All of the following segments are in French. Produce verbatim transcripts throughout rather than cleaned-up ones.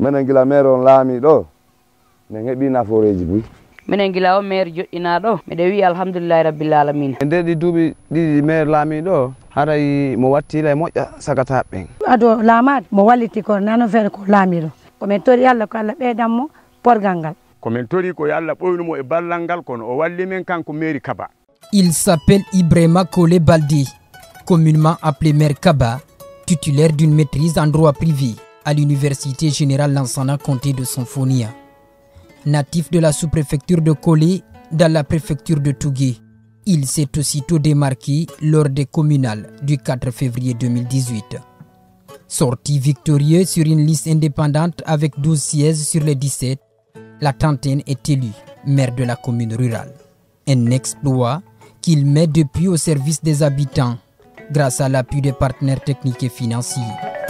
menen gila maire on laami ɗo min heɓi naforeji buy minen gila o maire joɗɗina ɗo miɗe wi alhamdulillahi rabbil alamin e nder ɗi duuɓi ɗiɗi maire laami ɗo haray mo wattila e moƴƴa sagata ɓen ado laamade mo walliti ko nano feere ko laami ɗo komin tori Allah ko Allah ɓeydanmo porgal ngal komin tori ko Allah ɓoynumo e ballal ngal kono o walli men kanko maire Kaba. Il s'appelle Ibrahima Kole Balde, communément appelé maire Kaba, titulaire d'une maîtrise en droit privé à l'Université Générale Lansana Comté de Sonfonia. Natif de la sous-préfecture de Kole, dans la préfecture de Tougué, il s'est aussitôt démarqué lors des communales du quatre février deux mille dix-huit. Sorti victorieux sur une liste indépendante avec douze sièges sur les dix-sept, la trentaine est élu maire de la commune rurale. Un exploit qu'il met depuis au service des habitants grâce à l'appui des partenaires techniques et financiers.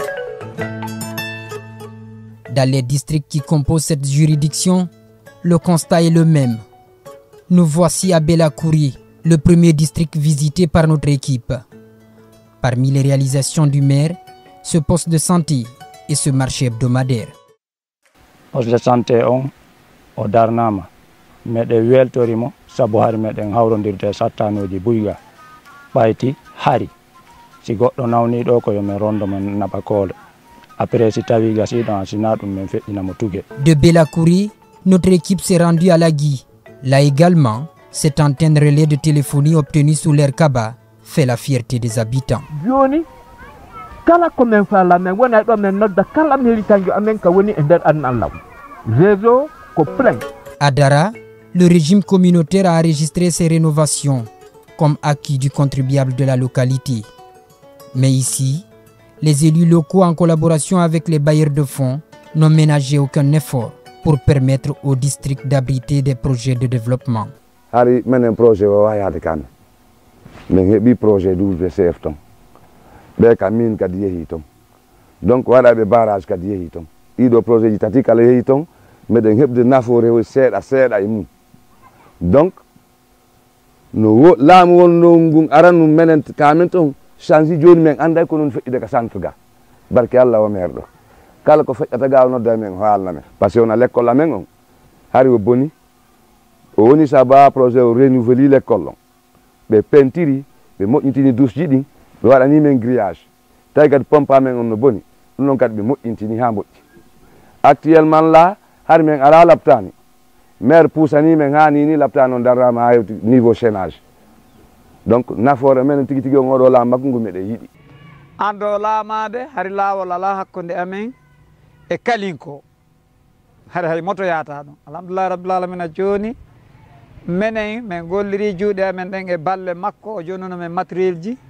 Dans les districts qui composent cette juridiction, le constat est le même. Nous voici à Belakouri, le premier district visité par notre équipe. Parmi les réalisations du maire, ce poste de santé et ce marché hebdomadaire. Poste de santé on o darnama meɗen weltorimo sabu hari meɗen hawrodirde sattanoji buyga ɓayti hari si goɗɗo nawni ɗo ko yo min rondo men naɓa koole après si tawi gasiɗon sina ɗum min feƴƴinamo Tougué. De Belakouri, notre équipe s'est rendue à Lagui. Là également, cette antenne relais de téléphonie obtenue sous l'ère Kaba fait la fierté des habitants. Joni kala ko men fala men wona ɗo men nodda kala militanjo amen ka woni e nder Allah réseau ko plein. À Dara, le régime communautaire a enregistré ses rénovations comme acquis du contribuable de la localité. Mais ici, les élus locaux en collaboration avec les bailleurs de fonds n'ont ménagé aucun effort pour permettre au district d'abriter des projets de développement. Hari menen projet o wayade kan min heɓi projet W C F ton ɓe ka min kadi yeehi ton donc waɗaɓe barrage kadi yeehi ton ɗiɗo projet ji tati kala yeehi ton meɗen heɓde nafoore seeɗa seeɗa e mum donc no laamu wonno ngun arannu menen kamen ton change joni men anday ko non feƴƴide ka centre ga barke Allah o maire ɗo kala ko feƴƴata ga nodda men o haalna men par ce que wona l'école amen on hari o boni o woni sa ba projet o renouveli l'école on ɓe pentiri ɓe moƴƴintini douche ji ɗin ɓe waɗani men grillage tawi kadi pompe amen on no boni ɗum noon kadi ɓe moƴƴintini ha moƴƴi actuellement là har men ala laptani maire poussani men ha ni ni laptani on darrama ha hewti niveau chaînage donc nafoore men tigi tigi on oɗo laam makko ngu meɗen yiɗi ando laamade hari laawol ala hakkunde amen e kalinko hari hay moto yata ɗum alhamdulillah rabbil alamina joni menen min golliri juuɗe amen ɗen e balle makko o jonnuno men matériel ji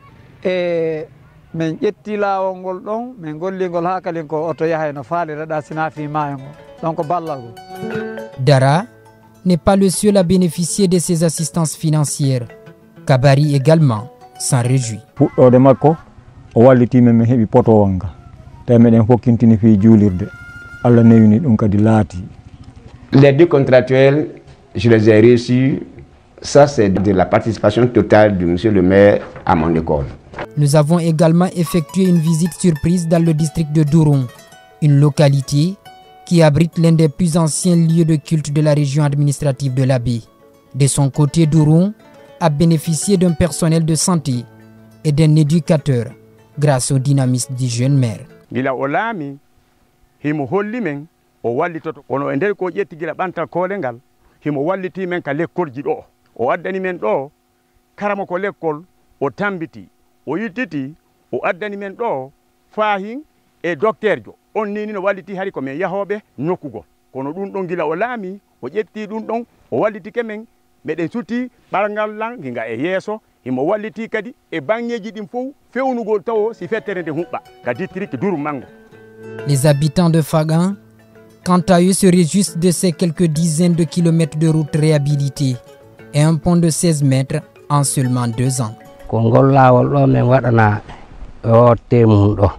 e min ƴetti laawol ngol ɗon min gollingol ha kalinko oto yahay no faalireɗa sina fi maayo ngo donc ballal ngol. Dara n'est pas le seul à bénéficier de ces assistances financières. Kabari également s'en réjouit. Puɗɗode makko o walliti men min heɓi potowol nga tawi meɗen fokkintini fi juulirde Allah newini ɗum kadi laati. Les deux contractuels, je les ai reçus. Ça, c'est de la participation totale de monsieur le maire à mon école. Nous avons également effectué une visite surprise dans le district de Douroum, une localité qui abrite l'un des plus anciens lieux de culte de la région administrative de l'Abbé. De son côté, Douroum a bénéficié d'un personnel de santé et d'un éducateur grâce au dynamisme du jeune maire. Gila o laami himo holli men o wallitoto ono e nder ko ƴetti gila ɓantal koole ngal himo walliti men ka lekkolji ɗo o addani men ɗo karama ko lekkol o tambiti o yittiti o addani men ɗo fahin e docteur jo on nini no walliti hari ko men yahoɓe nokkugol kono ɗum ɗon gila o laami o ƴetti ɗum ɗon o wallitike men meɗen sutti ɓargal lan ginga e yeeso himo walliti kadi e bangeji ɗin fof fewnugol tawo si fettere nde huɓɓa ka district Douroum mango. Les habitants de Fagan, quant à eux, se réjouissent de ces quelques dizaines de kilomètres de route réhabilités et un pont de seize mètres en seulement deux ans. Kongol lawol ɗo men waɗana o temum ɗo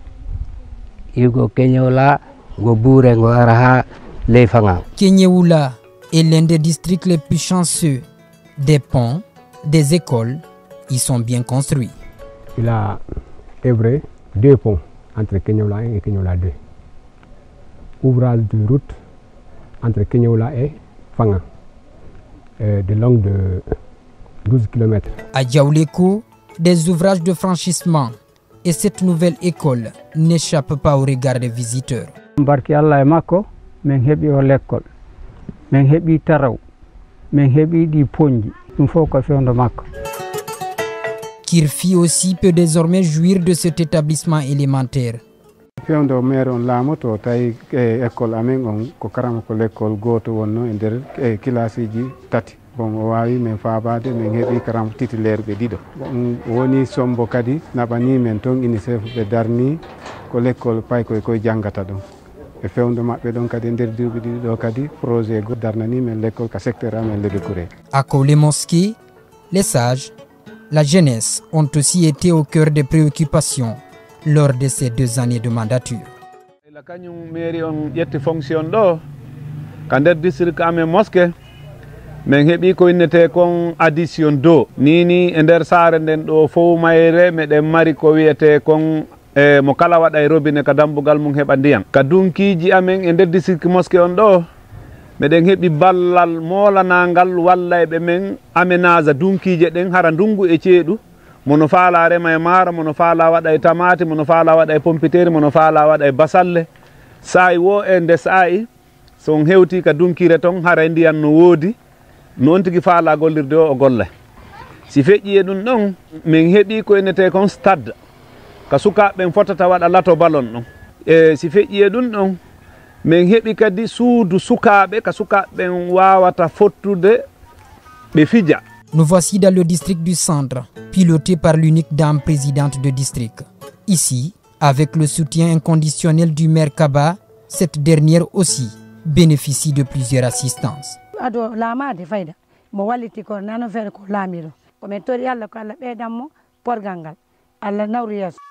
igo Keñewula go Bouré go ara ha ley Fagan. Keñewula est l'un des districts les plus chanceux. Des ponts, des écoles y sont bien construits. Il a œuvré deux ponts entre Keñewula un et Keñewula deux. ouvrage de route entre Kenyawla et Fanga, euh, de longue de douze kilomètres. À Djaouleko, des ouvrages de franchissement et cette nouvelle école n'échappe pas au regard des visiteurs. Barki Allah e makko men heɓi o l'école men heɓi taraw men heɓi ɗi ponji ɗum fof ko fewndo makko. Kirfi aussi peut désormais jouir de cet établissement élémentaire. Fewndo maire on laamoto tawi e école amen on ko karama ko l'école goto wonno e nder e classe ji tati. Bon o wawi men faabade men heɓi karama titulaire ɓe ɗiɗo. Bon woni sombo kadi naɓani men toon UNICEF ɓe darni ko l'école pay koye koye janggata ɗon. E fewndo maɓɓe ɗon kadi nder duuɓi ɗiɗi ɗo kadi projet go darnani men l'école ka secteur amen Lebe Kouré. À les mosquées, les sages, la jeunesse ont aussi été au cœur des préoccupations lors de ces deux années de mandature. La kañum mairie on ƴetti fonction ɗo ka nder district amen mosquée min heeɓi ko innete kon addition d'eau nini e nder saare nden ɗo fof mayre meɗen mari ko wiyete kon e mo kala waɗa e robinet ka dambugal mum heɓa ndiyam ka dunkiji amen e nder district mosquée on ɗo meɗen heeɓi ballal molanangal walla e ɓe men aménage dunkije ɗen hara ndungu e ceeɗu mono faala rema e maaro mono faala waɗa e tamati mono faala waɗa e pompiteri mono faala waɗa e basalle saayi wo e nde saayi son hewti ka dunkire ton hara e ndiyan no woodi noon tigi faala gollirde o o golla si feƴƴi e ɗum ɗon min heeɓi ko innete kon stade ka sukaɓeɓen fotata waɗa lato ballon ɗon e si feƴƴi e ɗum ɗon min heeɓi kadi suudu sukaɓe ka sukaɓeɓen wawata fottude ɓe fija. Nous voici dans le district du centre, piloté par l'unique dame présidente de district. Ici, avec le soutien inconditionnel du maire Kaba, cette dernière aussi bénéficie de plusieurs assistances. Ado lamade fayda mo walliti ko nano fere ko laamiro ko men tori Allah ko Allah ɓeydammo porgal Allah nawru yeeso.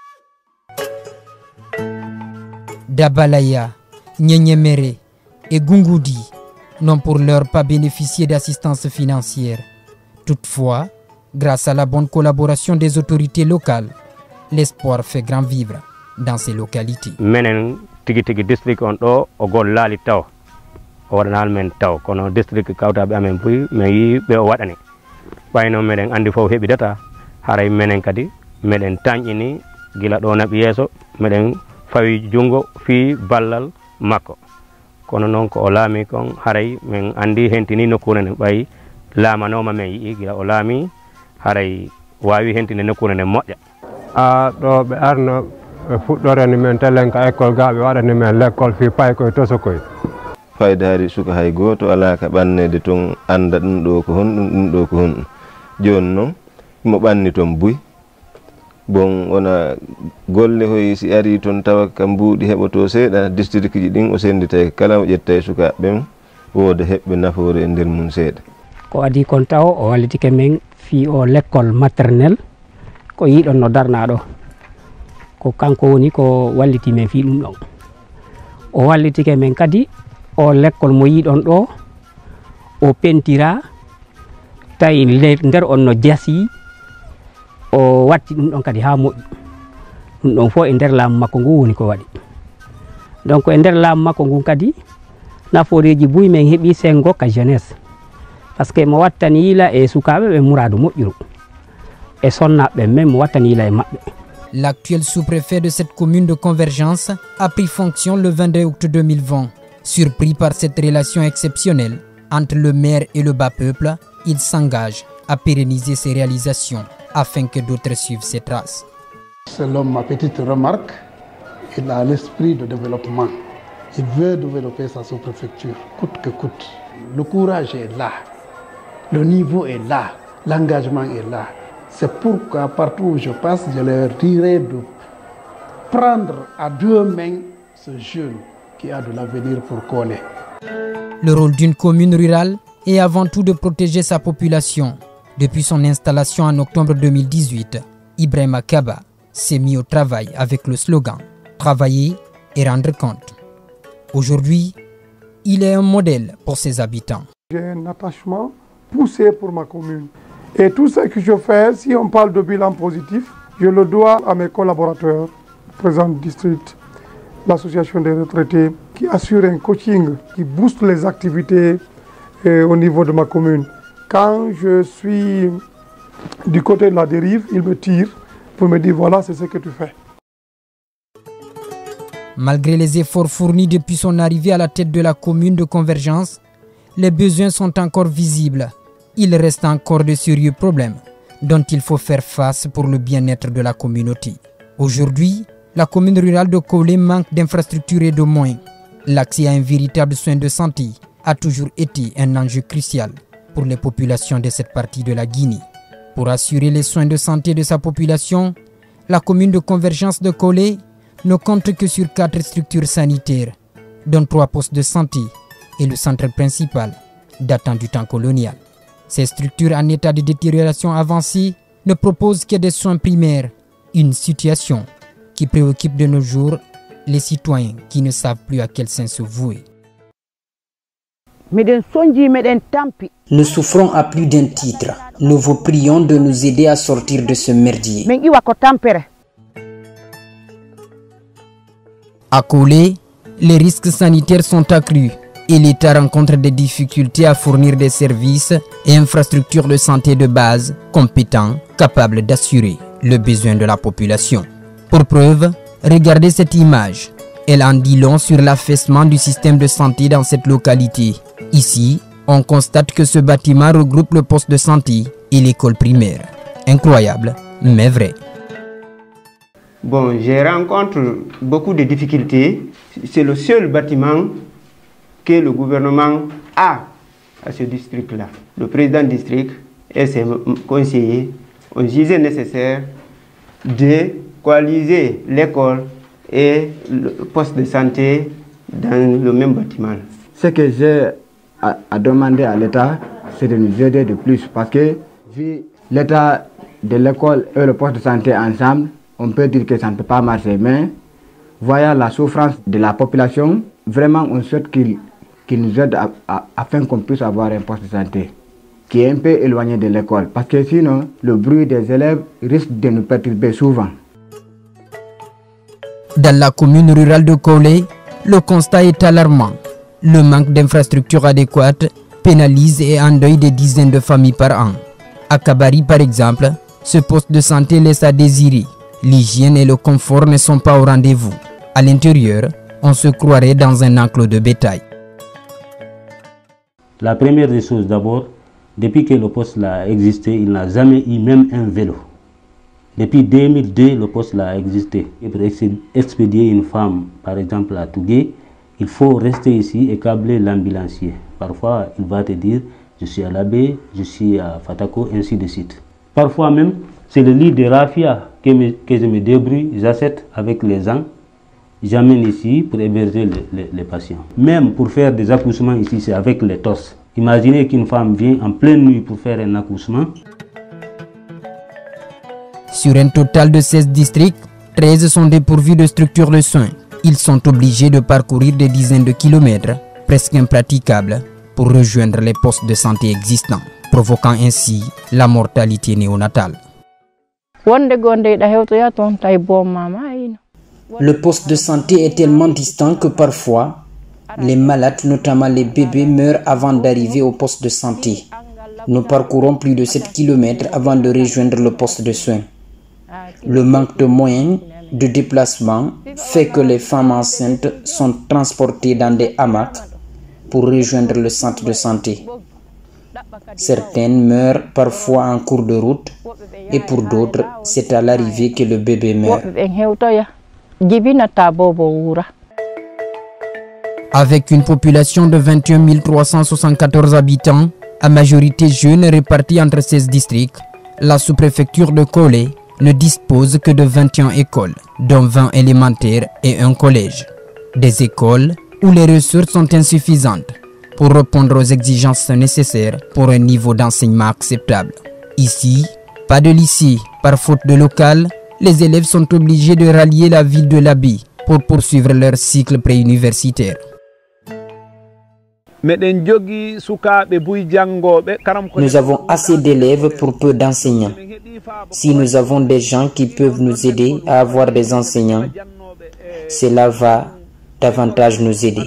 Dabalaya, Nyenyemere et Gungoudi n'ont pour l'heure pas bénéficié d'assistance financière. Toutefois, grâce à la bonne collaboration des autorités locales, l'espoir fait grand vivre dans ces localités. Menen tigi tigi district on ɗo o gol laali taw o waɗanal men taw kono district kawtaɓe amen buy mais yi ɓe o waɗani ɓayno meɗen andi fof heɓidata haray menen kadi meɗen tañƴini gila ɗo naɓi yeeso meɗen fawi jungo fi ballal makko kono noon ko o laami kon haray min andi hentini nokkure nden ɓayi laamanoma men yii gila o laami haray wawi hentinde nokkure nden moƴƴa. a ɗo ɓe arno ɓe fuɗɗorani men telen ka école ga ɓe waɗani men l'école fi pay koye tosokoye fayde hari suka hay goto ala ka ɓannede toon anda ɗum ɗo ko honɗum ɗum ɗo ko honɗum joni noon mo ɓanni toon buy bon wona golle hoy si ari toon tawa ka mbuuɗi heɓoto seeɗa district ji ɗin o senditay kala o ƴetta e sukaɓeɓen wooda heɓɓe nafoore e nder mum seeɗa ko adi kon taw o wallitike men fi o l'école maternelle ko yiɗon no darna ɗo ko kanko woni ko walliti men fi ɗum ɗon o wallitike men kadi o l'école mo yiɗon ɗo o pentira tawi nder on no jasi o watti ɗum ɗon kadi ha moƴƴi ɗum ɗon fof e nder laamu makko ngu woni ko waɗi donc e nder laamu makko ngu kadi nafooreji buy men heeɓi sengo ka jeunesse par ce que mo wattani yiila e sukaɓe ɓe muradu moƴƴuru e sonnaɓe men mo wattani yiila e maɓɓe. L'actuel sous-préfet de cette commune de Convergence a pris fonction le vingt-deux août deux mille vingt. Surpris par cette relation exceptionnelle entre le maire et le bas peuple, il s'engage à pérenniser ses réalisations afin que d'autres suivent ses traces. Selon ma petite remarque, il a l'esprit de développement. Il veut développer sa sous-préfecture, coûte que coûte. Le courage est là, le niveau est là, l'engagement est là. C'est pourquoi partout où je passe, je leur dirai de prendre à deux mains ce jeune qui a de l'avenir pour Kone. Le rôle d'une commune rurale est avant tout de protéger sa population. Depuis son installation en octobre deux mille dix-huit, Ibrahima Kaba s'est mis au travail avec le slogan « Travailler et rendre compte ». Aujourd'hui, il est un modèle pour ses habitants. J'ai un attachement poussé pour ma commune. Et tout ce que je fais, si on parle de bilan positif, je le dois à mes collaborateurs, présents du district, l'association des retraités, qui assure un coaching, qui booste les activités euh, au niveau de ma commune. Quand je suis du côté de la dérive, il me tire pour me dire voilà, c'est ce que tu fais. Malgré les efforts fournis depuis son arrivée à la tête de la commune de Convergence, les besoins sont encore visibles. Il reste encore de sérieux problèmes dont il faut faire face pour le bien-être de la communauté. Aujourd'hui, la commune rurale de Kolé manque d'infrastructures et de moyens. L'accès à un véritable soin de santé a toujours été un enjeu crucial pour les populations de cette partie de la Guinée. Pour assurer les soins de santé de sa population, la commune de Convergence de Kolé ne compte que sur quatre structures sanitaires, dont trois postes de santé et le centre principal datant du temps colonial. Ces structures en état de détérioration avancée ne proposent que des soins primaires, une situation qui préoccupe de nos jours les citoyens qui ne savent plus à quel saint se vouer. Nous souffrons à plus d'un titre. Nous vous prions de nous aider à sortir de ce merdier. À Kolé, les risques sanitaires sont accrus et l'État rencontre des difficultés à fournir des services et infrastructures de santé de base compétents, capables d'assurer le besoin de la population. Pour preuve, regardez cette image. Elle en dit long sur l'affaissement du système de santé dans cette localité. Ici, on constate que ce bâtiment regroupe le poste de santé et l'école primaire. Incroyable, mais vrai. Bon, je rencontre beaucoup de difficultés. C'est le seul bâtiment que le gouvernement a à ce district-là. Le président du district et ses conseillers ont jugé nécessaire de coaliser l'école et le poste de santé dans le même bâtiment. Ce que j'ai à, à demander à l'État, c'est de nous aider de plus parce que vu l'état de l'école et le poste de santé ensemble, on peut dire que ça ne peut pas marcher. Mais voyant la souffrance de la population, vraiment on souhaite qu'il qu'il nous aide à, à, afin qu'on puisse avoir un poste de santé qui est un peu éloigné de l'école. Parce que sinon, le bruit des élèves risque de nous perturber souvent. Dans la commune rurale de Kolé, le constat est alarmant. Le manque d'infrastructures adéquates pénalise et endeuille des dizaines de familles par an. À Kabari, par exemple, ce poste de santé laisse à désirer. L'hygiène et le confort ne sont pas au rendez-vous. À l'intérieur, on se croirait dans un enclos de bétail. La première des choses d'abord, depuis que le poste a existé, il n'a jamais eu même un vélo. Depuis deux mille deux, le poste a existé. Et pour expédier une femme, par exemple à Tougué, il faut rester ici et câbler l'ambulancier. Parfois, il va te dire, je suis à l'Abbé, je suis à Fatako, ainsi de suite. Parfois même, c'est le lit de raffia que, me, que je me débrouille, j'achète avec les gens, j'amène ici pour héberger les, les, les patients. Même pour faire des accouchements ici, c'est avec les tosses. Imaginez qu'une femme vient en pleine nuit pour faire un accouchement. Sur un total de seize districts, treize sont dépourvus de structures de soins. Ils sont obligés de parcourir des dizaines de kilomètres, presque impraticables, pour rejoindre les postes de santé existants, provoquant ainsi la mortalité néonatale. Le poste de santé est tellement distant que parfois, les malades, notamment les bébés, meurent avant d'arriver au poste de santé. Nous parcourons plus de sept kilomètres avant de rejoindre le poste de soins. Le manque de moyens de déplacement fait que les femmes enceintes sont transportées dans des hamacs pour rejoindre le centre de santé. Certaines meurent parfois en cours de route et pour d'autres, c'est à l'arrivée que le bébé meurt. Avec une population de vingt et un mille trois cent soixante-quatorze habitants, à majorité jeunes répartis entre seize districts, la sous-préfecture de Kolé ne dispose que de vingt et une écoles, dont vingt élémentaires et un collège. Des écoles où les ressources sont insuffisantes pour répondre aux exigences nécessaires pour un niveau d'enseignement acceptable. Ici, pas de lycée. Par faute de local, les élèves sont obligés de rallier la ville de l'Abbé pour poursuivre leur cycle préuniversitaire. Nous avons assez d'élèves pour peu d'enseignants. Si nous avons des gens qui peuvent nous aider à avoir des enseignants, cela va davantage nous aider.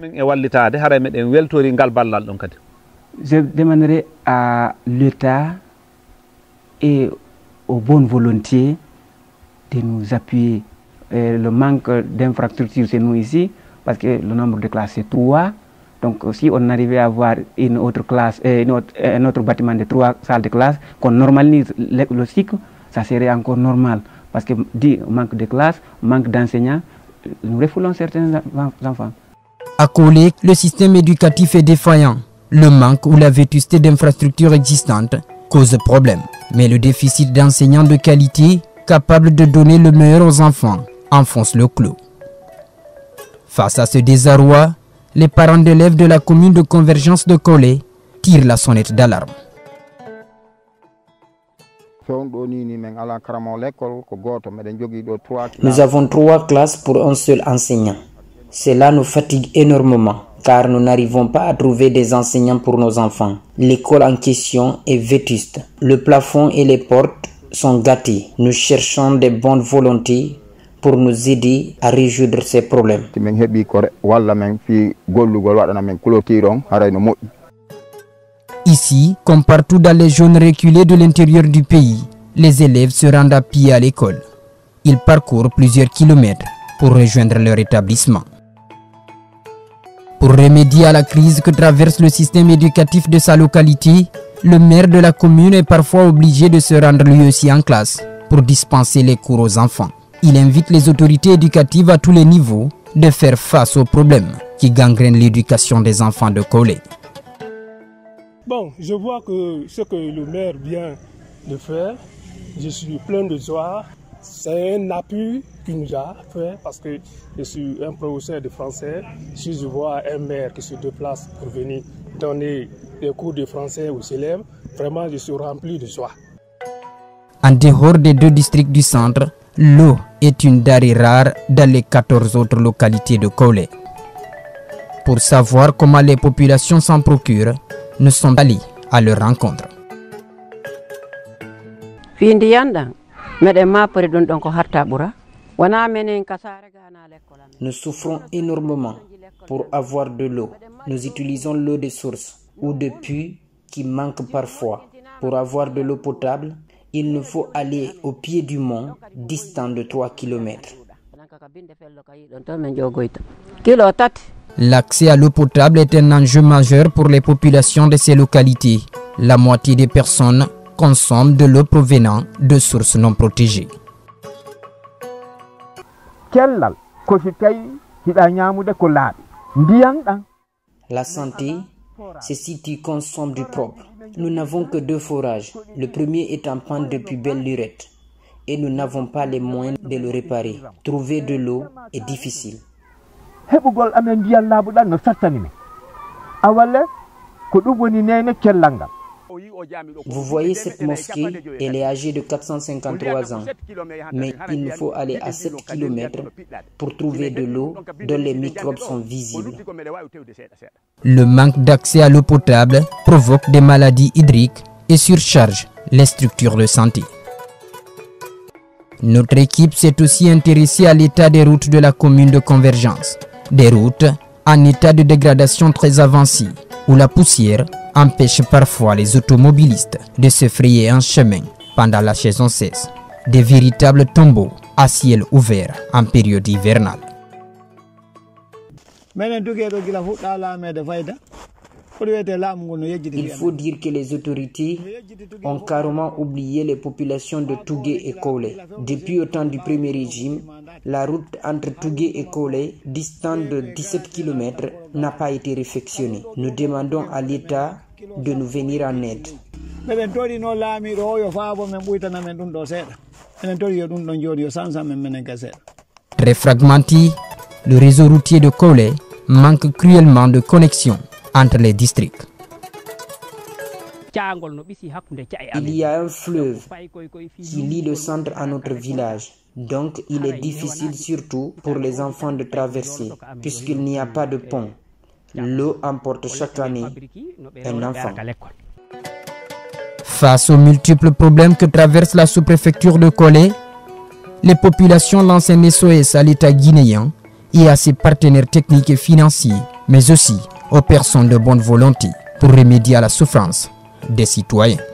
Je demanderai à l'État et aux bonnes volontés de nous appuyer. Et le manque d'infrastructures chez nous ici, parce que le nombre de classes c'est trois. Donc si on arrivait à avoir une autre classe, une autre, un autre bâtiment de trois salles de classe, qu'on normalise le, le cycle, ça serait encore normal. Parce que dit manque de classe, manque d'enseignants, nous refoulons certains enfants. À Kolé, le système éducatif est défaillant. Le manque ou la vétusté d'infrastructures existantes cause problème. Mais le déficit d'enseignants de qualité capables de donner le meilleur aux enfants enfonce le clou. Face à ce désarroi, les parents d'élèves de la commune de Convergence de Kolé tirent la sonnette d'alarme. Nous avons trois classes pour un seul enseignant. Cela nous fatigue énormément car nous n'arrivons pas à trouver des enseignants pour nos enfants. L'école en question est vétuste. Le plafond et les portes sont gâtés. Nous cherchons des bonnes volontés pour nous aider à résoudre ces problèmes. Ici, comme partout dans les zones reculées de l'intérieur du pays, les élèves se rendent à pied à l'école. Ils parcourent plusieurs kilomètres pour rejoindre leur établissement. Pour remédier à la crise que traverse le système éducatif de sa localité, le maire de la commune est parfois obligé de se rendre lui aussi en classe pour dispenser les cours aux enfants. Il invite les autorités éducatives à tous les niveaux de faire face aux problèmes qui gangrènent l'éducation des enfants de Kolé. Bon, je vois que ce que le maire vient de faire, je suis plein de joie. C'est un appui qu'il nous a fait parce que je suis un professeur de français. Si je vois un maire qui se déplace pour venir donner des cours de français aux élèves, vraiment je suis rempli de joie. En dehors des deux districts du centre, l'eau est une denrée rare dans les quatorze autres localités de Kolé. Pour savoir comment les populations s'en procurent, nous sommes allés à leur rencontre. Nous souffrons énormément pour avoir de l'eau. Nous utilisons l'eau des sources ou de puits qui manquent parfois. Pour avoir de l'eau potable, il nous faut aller au pied du mont, distant de trois kilomètres. L'accès à l'eau potable est un enjeu majeur pour les populations de ces localités. La moitié des personnes consomment de l'eau provenant de sources non protégées. La santé, c'est si tu consommes du propre. Nous n'avons que deux forages. Le premier est en panne depuis belle lurette et nous n'avons pas les moyens de le réparer. Trouver de l'eau est difficile. Vous voyez cette mosquée, elle est âgée de quatre cent cinquante-trois ans, mais il nous faut aller à sept kilomètres pour trouver de l'eau dont les microbes sont visibles. Le manque d'accès à l'eau potable provoque des maladies hydriques et surcharge les structures de santé. Notre équipe s'est aussi intéressée à l'état des routes de la commune de Convergence. Des routes en état de dégradation très avancée, où la poussière empêche parfois les automobilistes de se frayer un chemin pendant la saison sèche. Des véritables tombeaux à ciel ouvert en période hivernale. Il faut dire que les autorités ont carrément oublié les populations de Tougué et Kolé. Depuis au temps du premier régime, la route entre Tougué et Kolé, distante de dix-sept kilomètres, n'a pas été réfectionnée. Nous demandons à l'État de nous venir en aide. Très fragmenté, le réseau routier de Kolé manque cruellement de connexion entre les districts. Il y a un fleuve qui lie le centre à notre village. Donc il est difficile surtout pour les enfants de traverser puisqu'il n'y a pas de pont. L'eau emporte chaque année un enfant. Face aux multiples problèmes que traverse la sous-préfecture de Kolé, les populations lancent un S O S à l'État guinéen et à ses partenaires techniques et financiers, mais aussi aux personnes de bonne volonté pour remédier à la souffrance des citoyens.